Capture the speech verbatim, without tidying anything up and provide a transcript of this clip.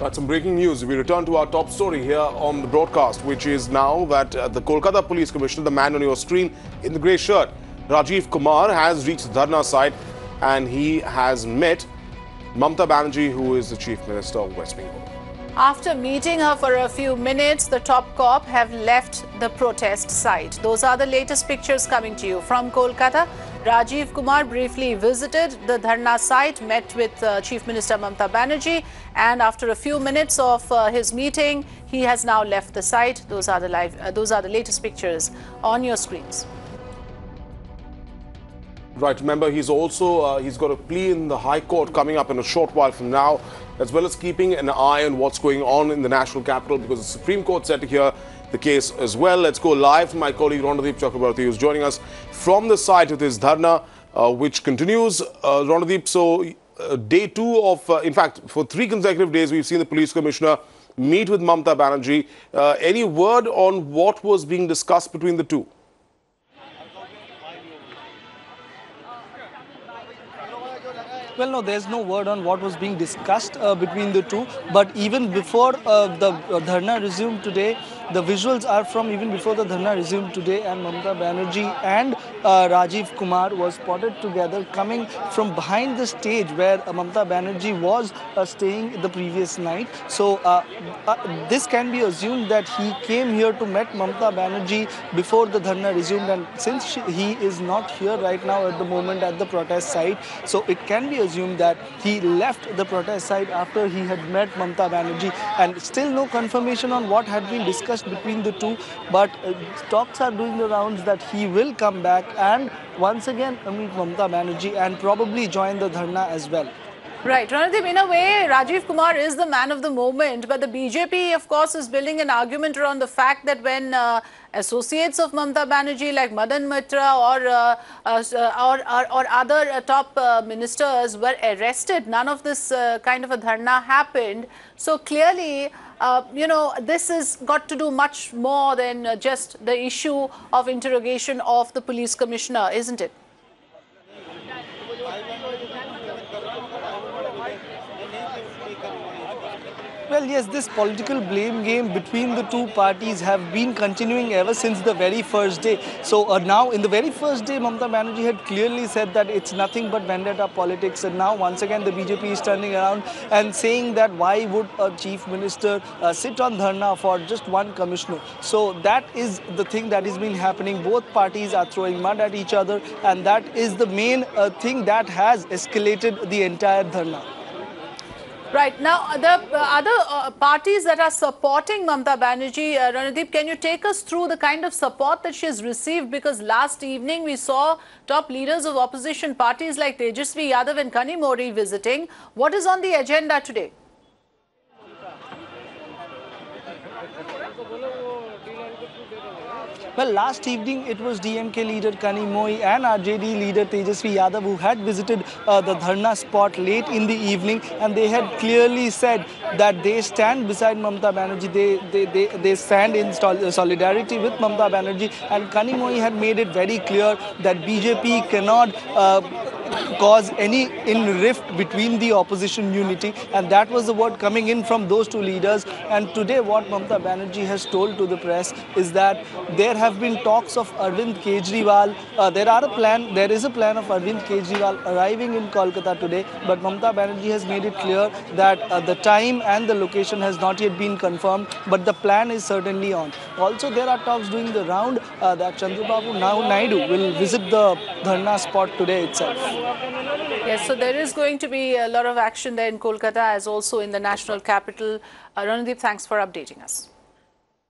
That's some breaking news. We return to our top story here on the broadcast, which is now that uh, the Kolkata Police Commissioner, the man on your screen in the grey shirt, Rajeev Kumar, has reached the dharna site and he has met Mamata Banerjee, who is the Chief Minister of West Bengal. After meeting her for a few minutes, the top cop have left the protest site. Those are the latest pictures coming to you from Kolkata. Rajeev Kumar briefly visited the dharna site, met with uh, Chief Minister Mamata Banerjee, and after a few minutes of uh, his meeting, he has now left the site. Those are the live, uh, those are the latest pictures on your screens. Right, remember he's also, uh, he's got a plea in the High Court coming up in a short while from now, as well as keeping an eye on what's going on in the national capital, because the Supreme Court set to hear the case as well. Let's go live from my colleague Rajeev Chakrabarti, who's joining us from the site of this dharna, uh, which continues. Uh, Rajeev, so uh, day two of, uh, in fact, for three consecutive days, we've seen the police commissioner meet with Mamata Banerjee. Uh, any word on what was being discussed between the two? Well, no, there's no word on what was being discussed uh, between the two. But even before uh, the uh, dharna resumed today, the visuals are from even before the dharna resumed today, and Mamata Banerjee and uh, Rajeev Kumar was spotted together coming from behind the stage where uh, Mamata Banerjee was uh, staying the previous night. So uh, uh, this can be assumed that he came here to meet Mamata Banerjee before the dharna resumed, and since she, he is not here right now at the moment at the protest site, so it can be assumed that he left the protest site after he had met Mamata Banerjee, and still no confirmation on what had been discussed between the two, but uh, talks are doing the rounds that he will come back and once again meet Mamata Banerjee and probably join the dharna as well. Right, Ranadip, in a way, Rajeev Kumar is the man of the moment, but the B J P, of course, is building an argument around the fact that when uh, associates of Mamata Banerjee like Madan Mitra or, uh, uh, or, or, or other uh, top uh, ministers were arrested, none of this uh, kind of a dharna happened. So clearly, uh, you know, this has got to do much more than uh, just the issue of interrogation of the police commissioner, isn't it? Well, yes, this political blame game between the two parties have been continuing ever since the very first day. So uh, now, in the very first day, Mamata Banerjee had clearly said that it's nothing but vendetta politics. And now, once again, the B J P is turning around and saying that why would a chief minister uh, sit on dharna for just one commissioner? So that is the thing that has been happening. Both parties are throwing mud at each other, and that is the main uh, thing that has escalated the entire dharna. Right. Now, the uh, other uh, parties that are supporting Mamata Banerjee, uh, Ranadip, can you take us through the kind of support that she has received? Because last evening we saw top leaders of opposition parties like Tejasvi Yadav and Kani Mori visiting. What is on the agenda today? Well, last evening it was D M K leader Kani Mori and R J D leader Tejasvi Yadav who had visited uh, the dharna spot late in the evening, and they had clearly said that they stand beside Mamata Banerjee. They, they, they, they stand in solidarity with Mamata Banerjee, and Kani Mori had made it very clear that B J P cannot uh, cause any in rift between the opposition unity, and that was the word coming in from those two leaders. And today what Mamata Banerjee has told to the press is that there have been talks of Arvind Kejriwal. Uh, there are a plan, there is a plan of Arvind Kejriwal arriving in Kolkata today, but Mamata Banerjee has made it clear that uh, the time and the location has not yet been confirmed, but the plan is certainly on. Also, there are talks doing the round uh, that Chandrababu Naidu will visit the dharna spot today itself. Yes, so there is going to be a lot of action there in Kolkata as also in the national capital. Uh, Ranadip, thanks for updating us.